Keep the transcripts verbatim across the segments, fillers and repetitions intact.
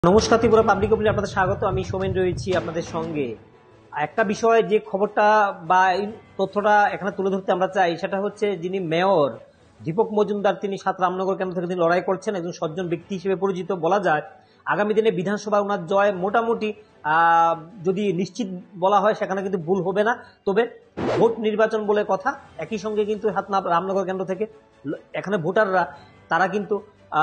নমস্কার, ত্রিপুরা পাবলিক ওপিনিয়নে আপনাদের স্বাগত। আমি সোমেন রয়েছি আপনাদের সঙ্গে। একটা বিষয় যে খবরটা বা এই তথ্যটা এখানে তুলে ধরতে আমরা চাই, সেটা হচ্ছে যিনি মেয়র দীপক মজুমদার, তিনি সাত রামনগর কেন্দ্র থেকে তিনি লড়াই করছেন, একজন সজ্জন ব্যক্তি হিসেবে পরিচিত। বলা যায় আগামী দিনে বিধানসভা ওনার জয় মোটামুটি যদি নিশ্চিত বলা হয় সেখানে কিন্তু ভুল হবে না। তবে ভোট নির্বাচন বলে কথা, একই সঙ্গে কিন্তু সাত রামনগর কেন্দ্র থেকে এখানে ভোটাররা তারা কিন্তু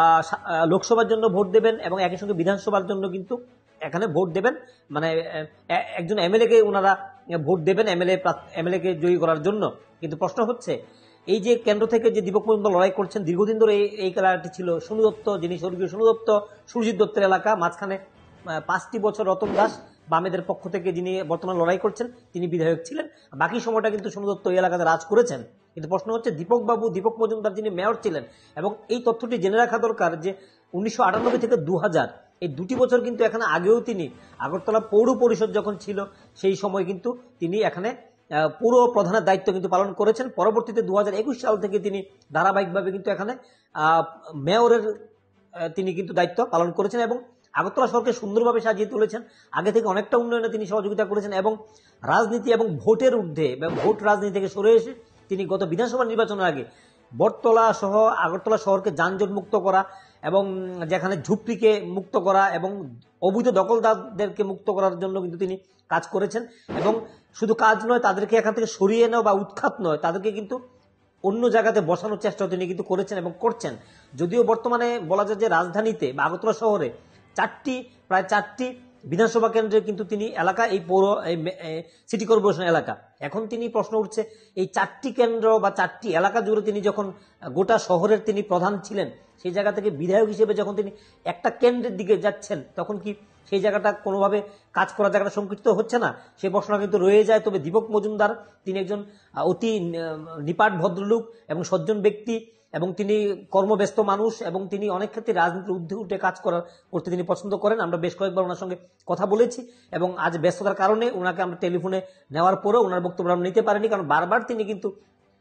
লোকসভার জন্য ভোট দেবেন এবং একই সঙ্গে বিধানসভার জন্য কিন্তু এখানে ভোট দেবেন। মানে একজন এমএলএ কে ওনারা ভোট দেবেন এমএলএ এমএলএ কে জয়ী করার জন্য। কিন্তু প্রশ্ন হচ্ছে, এই যে কেন্দ্র থেকে যে দীপক মজুমদার লড়াই করছেন, দীর্ঘদিন ধরে এই এলাকাটি ছিল সোনু দত্ত, যিনি স্বর্গীয় সোনু দত্ত, সুরজিৎ দত্তের এলাকা। মাঝখানে পাঁচটি বছর রতন দাস বামেদের পক্ষ থেকে যিনি বর্তমানে লড়াই করছেন, তিনি বিধায়ক ছিলেন। বাকি সময়টা কিন্তু সোনু দত্ত এই এলাকাতে রাজ করেছেন। কিন্তু প্রশ্ন হচ্ছে, দীপক বাবু দীপক মজুমদার যিনি মেয়র ছিলেন, এবং এই তথ্যটি জেনে রাখা দরকার যে উনিশশো আটানব্বই থেকে দু হাজার এই দুটি বছর কিন্তু এখানে আগেও তিনি আগরতলা পৌর পরিষদ যখন ছিল সেই সময় কিন্তু তিনি এখানে পৌর প্রধানের দায়িত্ব কিন্তু পালন করেছেন। পরবর্তীতে দু হাজার একুশ সাল থেকে তিনি ধারাবাহিকভাবে কিন্তু এখানে মেয়রের তিনি কিন্তু দায়িত্ব পালন করেছেন এবং আগরতলা শহরকে সুন্দরভাবে সাজিয়ে তুলেছেন। আগে থেকে অনেকটা উন্নয়নে তিনি সহযোগিতা করেছেন এবং রাজনীতি এবং ভোটের ঊর্ধ্বে ভোট রাজনীতি থেকে সরে এসে তিনি গত বিধানসভা নির্বাচনের আগে বটতলা সহ আগরতলা শহরকে যানজট মুক্ত করা এবং যেখানে ঝুপড়িকে মুক্ত করা এবং অবৈধ দখলদারদেরকে মুক্ত করার জন্য কিন্তু তিনি কাজ করেছেন। এবং শুধু কাজ নয়, তাদেরকে এখান থেকে সরিয়ে নেওয়া বা উৎখাত নয়, তাদেরকে কিন্তু অন্য জায়গাতে বসানোর চেষ্টাও তিনি কিন্তু করেছেন এবং করছেন। যদিও বর্তমানে বলা যায় যে রাজধানীতে বা আগরতলা শহরে চারটি প্রায় চারটি বিধানসভা কেন্দ্রে কিন্তু তিনি এলাকা, এই পৌর সিটি কর্পোরেশন এলাকা, এখন তিনি প্রশ্ন উঠছে এই চারটি কেন্দ্র বা চারটি এলাকা জুড়ে তিনি যখন গোটা শহরের তিনি প্রধান ছিলেন, সেই জায়গা থেকে বিধায়ক হিসেবে যখন তিনি একটা কেন্দ্রের দিকে যাচ্ছেন, তখন কি সেই জায়গাটা কোনোভাবে কাজ করার জায়গাটা সংকুচিত হচ্ছে না? সেই প্রশ্নটা কিন্তু রয়ে যায়। তবে দীপক মজুমদার তিনি একজন অতি নিপাট ভদ্রলোক এবং সজ্জন ব্যক্তি, এবং তিনি কর্মব্যস্ত মানুষ এবং তিনি অনেক ক্ষেত্রে রাজনীতির ঊর্ধ্বে উঠে কাজ করার করতে তিনি পছন্দ করেন। আমরা বেশ কয়েকবার ওনার সঙ্গে কথা বলেছি এবং আজ ব্যস্ততার কারণে ওনাকে আমরা টেলিফোনে নেওয়ার পরেও ওনার বক্তব্য আমরা নিতে পারিনি, কারণ বারবার তিনি কিন্তু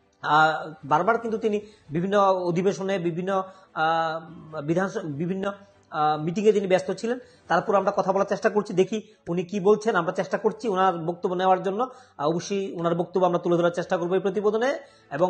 বারবার কিন্তু তিনি বিভিন্ন অধিবেশনে বিভিন্ন বিধানসভা বিভিন্ন মিটিংয়ে তিনি ব্যস্ত ছিলেন। তারপর আমরা কথা বলার চেষ্টা করছি, দেখি উনি কি বলছেন। আমরা চেষ্টা করছি ওনার বক্তব্য নেওয়ার জন্য, অবশ্যই ওনার বক্তব্য আমরা তুলে ধরার চেষ্টা করবো এই প্রতিবেদনে। এবং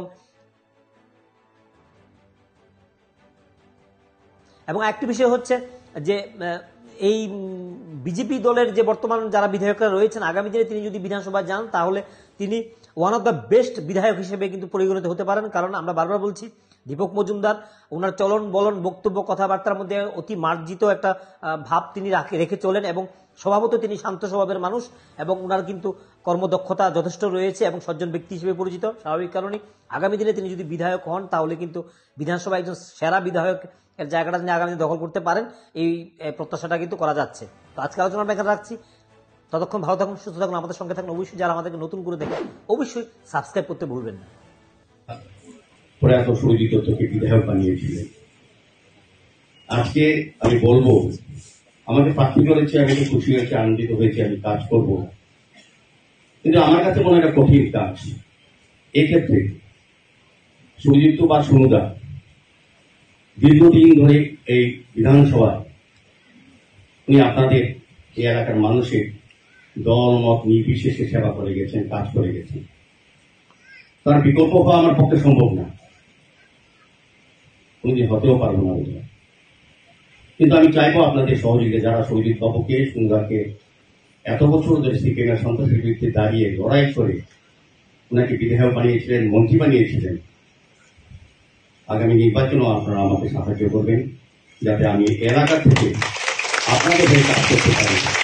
এবং একটি বিষয় হচ্ছে যে এই বিজেপি দলের যে বর্তমান যারা বিধায়করা রয়েছেন, আগামী দিনে তিনি যদি বিধানসভা যান তাহলে তিনি ওয়ান অফ দ্য বেস্ট বিধায়ক হিসেবে কিন্তু পরিগণিত হতে পারেন। কারণ আমরা বারবার বলছি, দীপক মজুমদার ওনার চলন বলন বক্তব্য কথাবার্তার মধ্যে অতি মার্জিত একটা ভাব তিনি রেখে চলেন এবং স্বভাবত তিনি শান্ত স্বভাবের মানুষ এবং ওনার কিন্তু কর্মদক্ষতা যথেষ্ট রয়েছে এবং সজ্জন ব্যক্তি হিসেবে পরিচিত। স্বাভাবিক কারণে আগামী দিনে তিনি যদি বিধায়ক হন তাহলে কিন্তু বিধানসভায় একজন সেরা বিধায়ক এর জায়গাটা তিনি আগামী দখল করতে পারেন, এই প্রত্যাশাটা কিন্তু করা যাচ্ছে। তো আজকে আলোচনা আমরা এখানে রাখছি। ততক্ষণ ভালো থাকুন, সুস্থ থাকুন, আমাদের সঙ্গে থাকুন। অবশ্যই যারা আমাদেরকে নতুন করে দেখেন অবশ্যই সাবস্ক্রাইব করতে ভুলবেন না। প্রয়াত সুরজিৎ দত্তকে বিধায়ক বানিয়েছিলেন। আজকে আমি বলবো, আমাকে প্রার্থী করেছে, আমি তো খুশি হয়েছি, আনন্দিত হয়েছি, আমি কাজ করব। কিন্তু আমার কাছে মনে একটা কঠিন কাজ এক্ষেত্রে। সুরজিৎ বা সুনুদা দীর্ঘদিন ধরে এই বিধানসভা উনি আপনাদের এই এলাকার মানুষের দল মত নির্বিশেষে সেবা করে গেছেন, কাজ করে গেছেন। তার বিকল্প হওয়া আমার পক্ষে সম্ভব না, উনি হতেও পারবো না। কিন্তু আমি চাইবো আপনাদের সহযোগিতা, যারা সুরজিৎ বাবুকে সুন্দরকে এত বছর ধরে সিপিএমের সন্ত্রাসের বিরুদ্ধে দাঁড়িয়ে লড়াই করে ওনাকে বিধায়ক বানিয়েছিলেন, মন্ত্রী বানিয়েছিলেন। আগামী নির্বাচনেও আপনারা আমাকে সাহায্য করবেন, যাতে আমি এলাকা থেকে আপনাদের হয়ে কাজ করতে পারি।